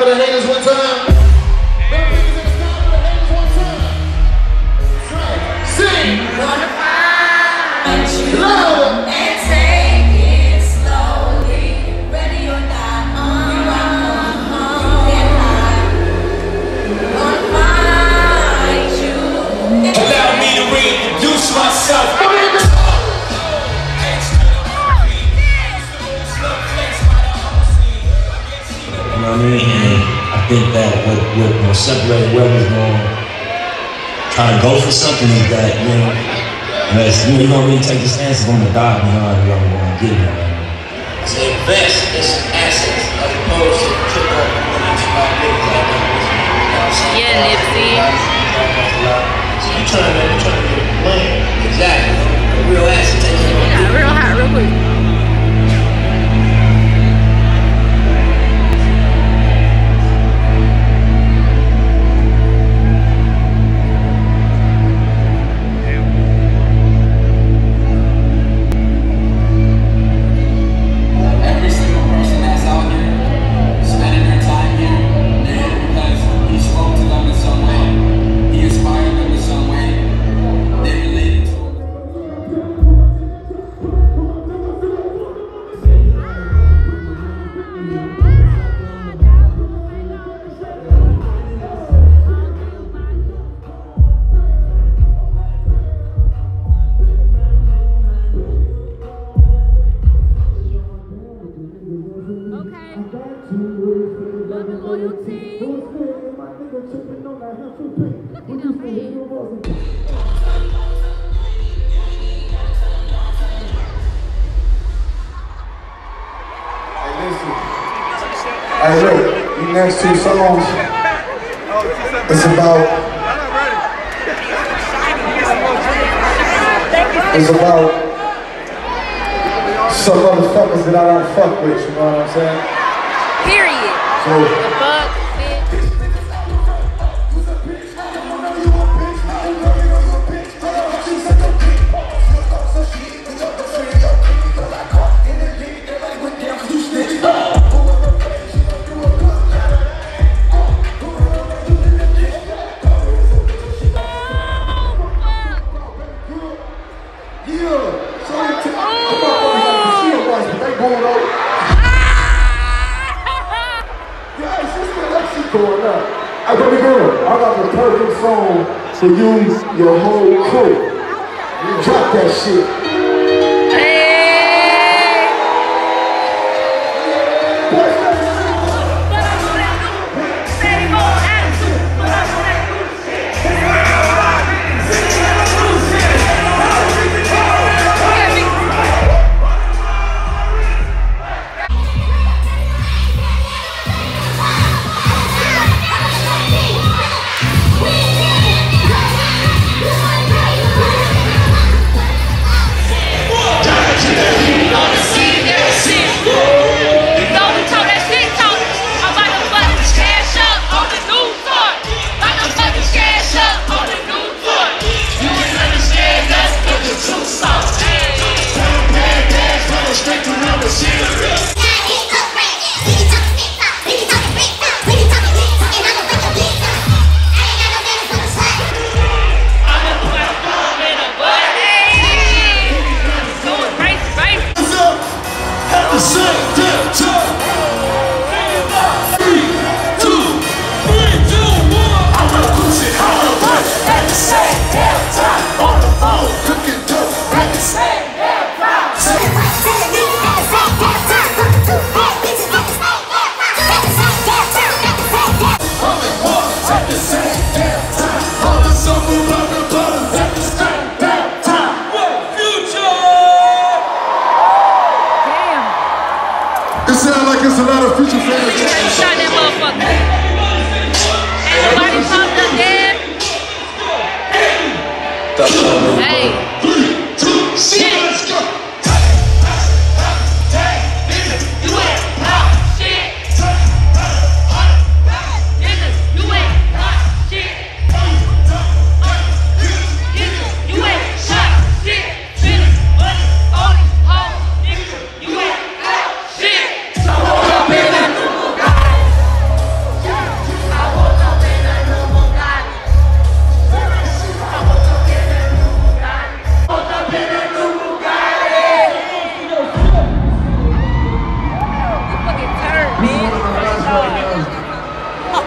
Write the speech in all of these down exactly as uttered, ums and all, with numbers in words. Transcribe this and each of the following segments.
for the haters one time. Sing! Louder! And take it slowly. Ready or not, get high. Gonna find you. Allow me to reintroduce myself. You know what I mean? And I think that what what will separate whoever's going trying to go for something is that, you know, unless you know you don't really take the stance on the God, you know, you're gonna get it. So invest in some assets as opposed to trip up on each of my niggas like that. Yeah, Nipsey. So you trying to you trying to get money. Exactly. A real asset takes it. Yeah, real hot, real quick. Hey, look, these next two songs, it's about, it's about some motherfuckers that I don't fuck with, you know what I'm saying? Period. So, the fuck, bitch. I got the girl. I got the perfect song for you, your whole crew. You drop that shit.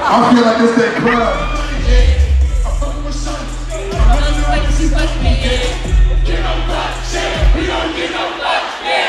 I feel like this that club. We don't get no fuck, yeah.